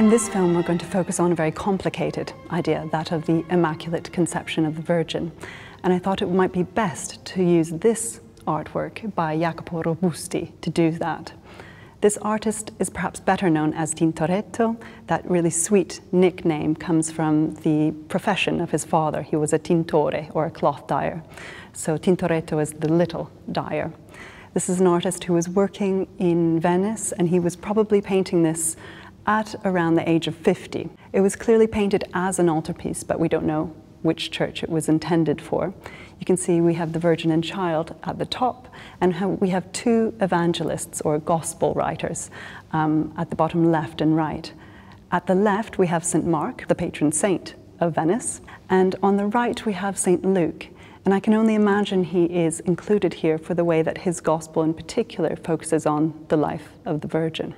In this film, we're going to focus on a very complicated idea, that of the Immaculate Conception of the Virgin. And I thought it might be best to use this artwork by Jacopo Robusti to do that. This artist is perhaps better known as Tintoretto. That really sweet nickname comes from the profession of his father. He was a tintore, or a cloth dyer. So Tintoretto is the little dyer. This is an artist who was working in Venice, and he was probably painting this at around the age of 50. It was clearly painted as an altarpiece, but we don't know which church it was intended for. You can see we have the Virgin and Child at the top, and we have two evangelists or gospel writers at the bottom left and right. At the left we have St. Mark, the patron saint of Venice, and on the right we have St. Luke. And I can only imagine he is included here for the way that his gospel in particular focuses on the life of the Virgin.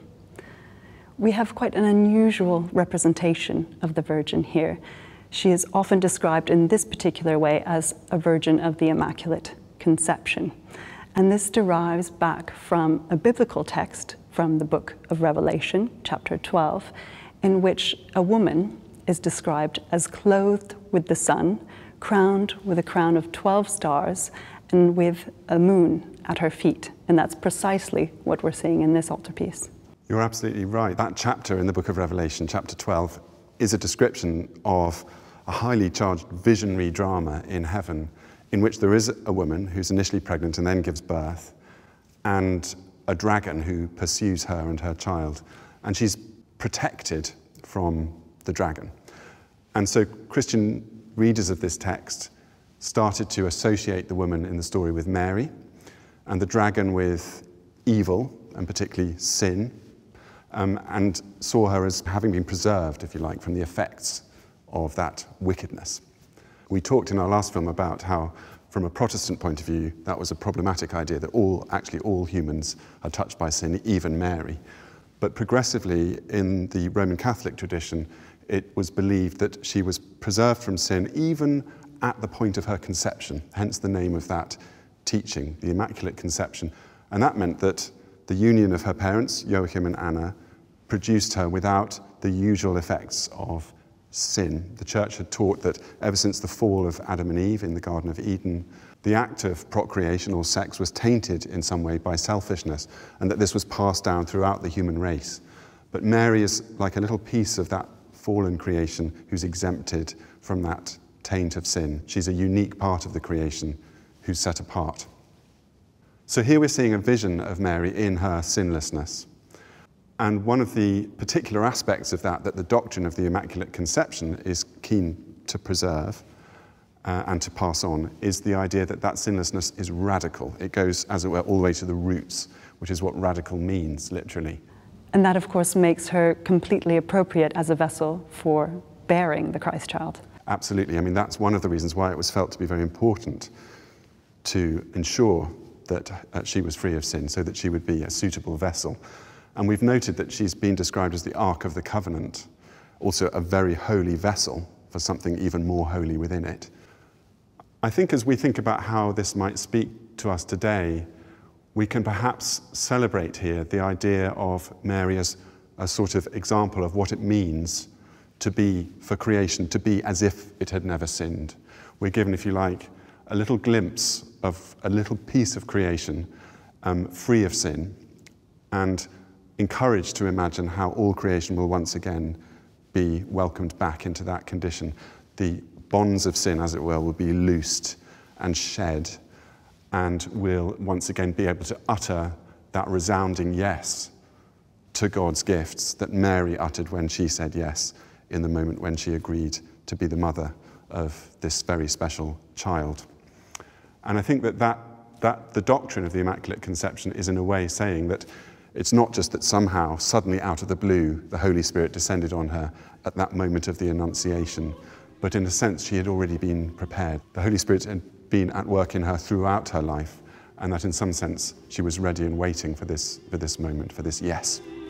We have quite an unusual representation of the Virgin here. She is often described in this particular way as a Virgin of the Immaculate Conception. And this derives back from a biblical text from the book of Revelation, chapter 12, in which a woman is described as clothed with the sun, crowned with a crown of 12 stars, and with a moon at her feet. And that's precisely what we're seeing in this altarpiece. You're absolutely right. That chapter in the book of Revelation, chapter 12, is a description of a highly charged visionary drama in heaven in which there is a woman who's initially pregnant and then gives birth, and a dragon who pursues her and her child. And she's protected from the dragon. And so Christian readers of this text started to associate the woman in the story with Mary, and the dragon with evil, and particularly sin, and saw her as having been preserved, if you like, from the effects of that wickedness. We talked in our last film about how, from a Protestant point of view, that was a problematic idea, that actually all humans are touched by sin, even Mary. But progressively, in the Roman Catholic tradition, it was believed that she was preserved from sin even at the point of her conception, hence the name of that teaching, the Immaculate Conception. And that meant that the union of her parents, Joachim and Anna, produced her without the usual effects of sin. The Church had taught that ever since the fall of Adam and Eve in the Garden of Eden, the act of procreation or sex was tainted in some way by selfishness, and that this was passed down throughout the human race. But Mary is like a little piece of that fallen creation who's exempted from that taint of sin. She's a unique part of the creation who's set apart. So here we're seeing a vision of Mary in her sinlessness. And one of the particular aspects of that the doctrine of the Immaculate Conception is keen to preserve and to pass on is the idea that that sinlessness is radical. It goes, as it were, all the way to the roots, which is what radical means, literally. And that, of course, makes her completely appropriate as a vessel for bearing the Christ child. Absolutely. I mean, that's one of the reasons why it was felt to be very important to ensure that she was free of sin, so that she would be a suitable vessel. And we've noted that she's been described as the Ark of the Covenant, also a very holy vessel for something even more holy within it. I think as we think about how this might speak to us today, we can perhaps celebrate here the idea of Mary as a sort of example of what it means to be, for creation, to be as if it had never sinned. We're given, if you like, a little glimpse of a little piece of creation free of sin, and encouraged to imagine how all creation will once again be welcomed back into that condition. The bonds of sin, as it were, will be loosed and shed, and will once again be able to utter that resounding yes to God's gifts that Mary uttered when she said yes in the moment when she agreed to be the mother of this very special child. And I think that the doctrine of the Immaculate Conception is in a way saying that it's not just that somehow, suddenly out of the blue, the Holy Spirit descended on her at that moment of the Annunciation, but in a sense she had already been prepared. The Holy Spirit had been at work in her throughout her life, and that in some sense she was ready and waiting for this moment, for this yes.